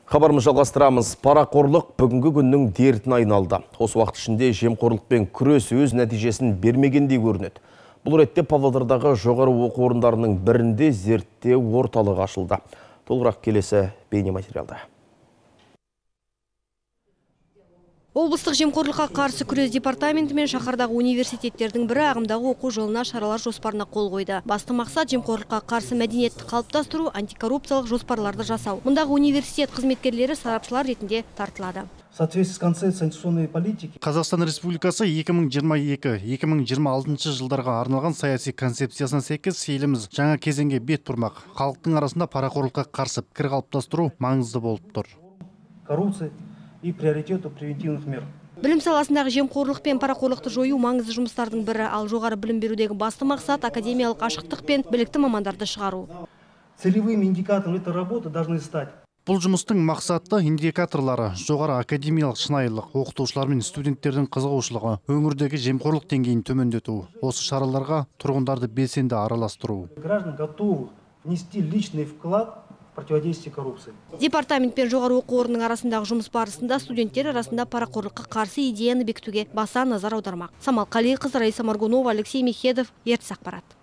Хабарымыз жалғастырамыз. Парақорлық бүгінгі күннің дертіне айналды. Осы уақыт ішінде жемқорлықпен күрес өз нәтижесін бермегендей көрінеді. Бұл ретте Павлодардағы жоғары оқу орындарының бірінде зерттеу орталығы ашылды. Толығырақ келесі бейнематериалда. Облыстық жемқорлыққа қарсы күрес департаменті мен шаһардағы университеттердің бірі ағымдағы оқу жылына шаралар жоспарына қол қойды. Басты мақсат жемқорлыққа қарсы мәдениетті қалыптастыру, антикоррупциялық жоспарларды жасау. Мұндағы университет қызметкерлері сарапшылар ретінде тартылады. В соответствии с концепцией санкционной политики Қазақстан Республикасы 2022-2026 жылдарға арналған саяси концепциясына сәйкес еліміз жаңа кезеңге бет бұрмақ. Халықтың арасында парақорлыққа қарсы пікір қалыптастыру маңызды болып тұр. коррупции и приоритету превентивных мер. Білім саласындағы жемқорлық пен парақорлықты жою маңызды жұмыстардың бірі, ал жоғары білім берудегі басты мақсат академиялық ашықтық пен білікті мамандарды шығару. Целевыми индикаторами этой работы должны стать Бұл жұмыстың мақсатты индикаторлары жоғары академиялық шынайылық, оқытушылар мен студенттердің қызығушылығы, өңірдегі жемқорлық деңгейін төмендету. Осы шараларға тұрғындарды белсенді араластыру. граждан готовы внести личный вклад в противодействие коррупции. Департамент пен жоғары оқу орнының арасындағы жұмыс барысында студенттер арасында парақорлыққа қарсы идеяны бекітуге баса назар аудармақ. Самал Қалиқызы, Раиса Маргунова, Алексей Мехедов, ертіс ақпарат.